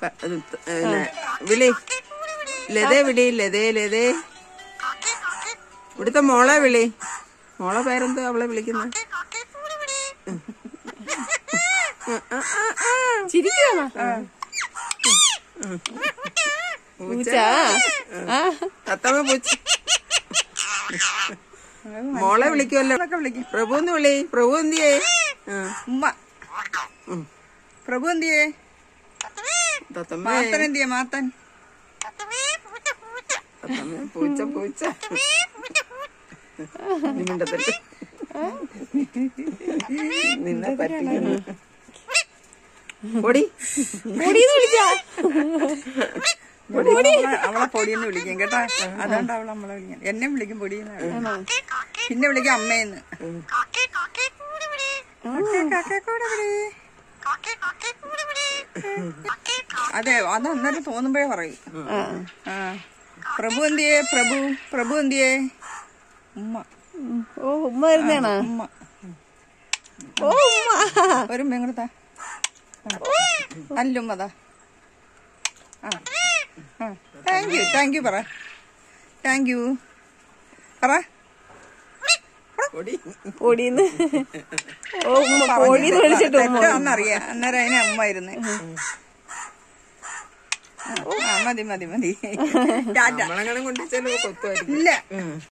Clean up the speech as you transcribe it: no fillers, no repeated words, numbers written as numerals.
വിളി ലതേ വിളി ലതേ ലതേ. ഇവിടുത്തെ മോളെ വിളി. മോളെ പേരെന്തോ അവളെ വിളിക്കുന്ന? തത്തമ്മ പൂച്ച. മോളെ വിളിക്കുമല്ലോ. പ്രഭുന്ന് വിളി. പ്രഭു എന്തിയേ? ഉമ്മ. പ്രഭു എന്തിയേ? മാത്തൻ എന്തിയേ? മാത്തൻ. പൂച്ച പൂച്ച. മിണ്ടത്തില്ല. നിന്നെ പറ്റിക്കുന്നു. പൊടി അവളെ പൊടിയെന്ന് വിളിക്കും കേട്ടാ. അതുകൊണ്ട് അവളെ നമ്മളെ വിളിക്കും. എന്നെ വിളിക്കും പൊടിയെന്ന്. പിന്നെ വിളിക്കും അമ്മയെന്ന്. അതെ, അത് അന്നേരം തോന്നുമ്പോഴേ പറയും. പ്രഭു എന്തിയേ? പ്രഭു പ്രഭു എന്തിയേ? ഉമ്മ. ഓ ഉമ്മ വരുന്നേണോ? ഉമ്മ. ഒരു മെങ്ങടത്താ അല്ലുമ്മതാ. താങ്ക് യു താങ്ക് യു പറ. താങ്ക് യു പറ. പൊടിന്ന്. ഓ പൊടിന്ന് വിളിച്ചിട്ട് തെറ്റാന്നറിയാം. അന്നേരം അതിനെ അമ്മായിരുന്നു. മതി മതി മതി. നമ്മളെങ്ങനെ കൊണ്ട് ചില കൊത്തുമായിരിക്കും. ഇല്ല.